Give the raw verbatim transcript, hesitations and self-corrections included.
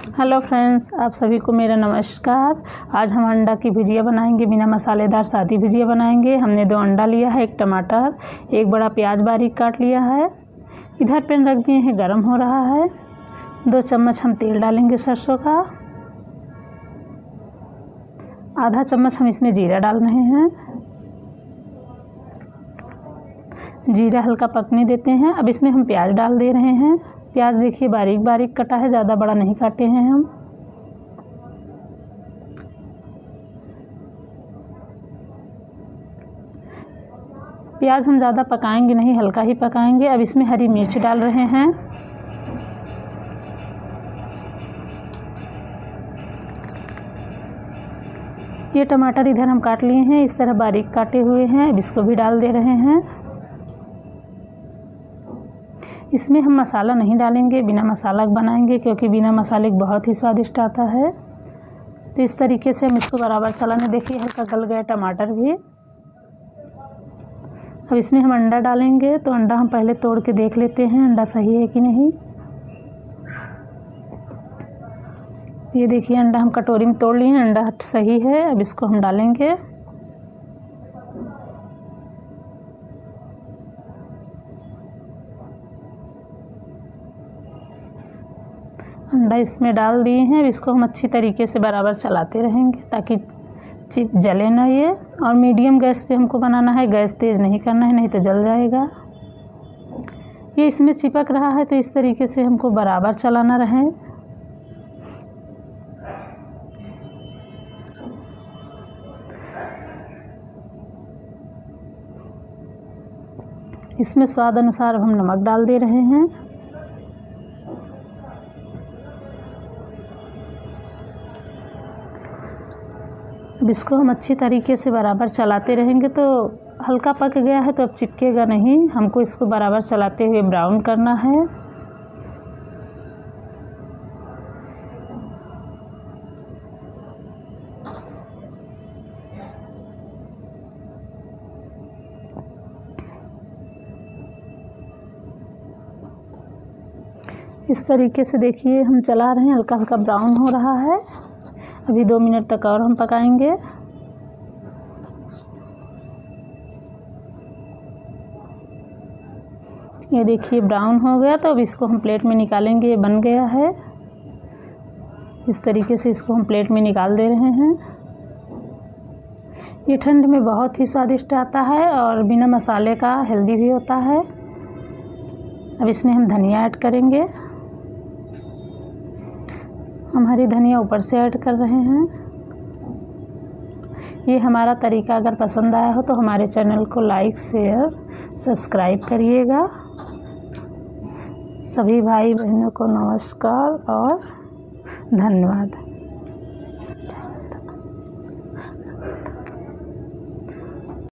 Hello friends, आप सभी को मेरा नमस्कार। आज हम अंडा की भुजिया बनाएंगे, बिना मसालेदार सादी भुजिया बनाएंगे। हमने दो अंडा लिया है, एक टमाटर, एक बड़ा प्याज बारीक काट लिया है। इधर पैन रख दिए हैं, गरम हो रहा है। दो चम्मच हम तेल डालेंगे सरसों का। आधा चम्मच हम इसमें जीरा डाल रहे हैं। जीरा हल्का पकने देते हैं। अब इसमें हम प्याज डाल दे रहे हैं। प्याज देखिए बारीक बारीक कटा है, ज़्यादा बड़ा नहीं काटे हैं हम। प्याज हम ज़्यादा पकाएंगे नहीं, हल्का ही पकाएंगे। अब इसमें हरी मिर्च डाल रहे हैं। ये टमाटर इधर हम काट लिए हैं, इस तरह बारीक काटे हुए हैं। अब इसको भी डाल दे रहे हैं। इसमें हम मसाला नहीं डालेंगे, बिना मसाला बनाएंगे, क्योंकि बिना मसाले बहुत ही स्वादिष्ट आता है। तो इस तरीके से हम इसको बराबर चलाने, देखिए हल्का गल गया टमाटर भी। अब इसमें हम अंडा डालेंगे। तो अंडा हम पहले तोड़ के देख लेते हैं अंडा सही है कि नहीं। ये देखिए अंडा हम कटोरी में तोड़ लिए हैं, अंडा सही है। अब इसको हम डालेंगे। अंडा इसमें डाल दिए हैं। अब इसको हम अच्छी तरीके से बराबर चलाते रहेंगे ताकि चिप जले ना ये। और मीडियम गैस पे हमको बनाना है, गैस तेज़ नहीं करना है, नहीं तो जल जाएगा। ये इसमें चिपक रहा है, तो इस तरीके से हमको बराबर चलाना रहे। इसमें स्वाद अनुसार हम नमक डाल दे रहे हैं। अब इसको हम अच्छी तरीके से बराबर चलाते रहेंगे। तो हल्का पक गया है, तो अब चिपकेगा नहीं। हमको इसको बराबर चलाते हुए ब्राउन करना है। इस तरीके से देखिए हम चला रहे हैं, हल्का हल्का ब्राउन हो रहा है। अभी दो मिनट तक और हम पकाएंगे। ये देखिए ब्राउन हो गया, तो अब इसको हम प्लेट में निकालेंगे। ये बन गया है। इस तरीके से इसको हम प्लेट में निकाल दे रहे हैं। ये ठंड में बहुत ही स्वादिष्ट आता है और बिना मसाले का हेल्दी भी होता है। अब इसमें हम धनिया ऐड करेंगे। हम हरी धनिया ऊपर से ऐड कर रहे हैं। ये हमारा तरीका अगर पसंद आया हो तो हमारे चैनल को लाइक, शेयर, सब्सक्राइब करिएगा। सभी भाई बहनों को नमस्कार और धन्यवाद।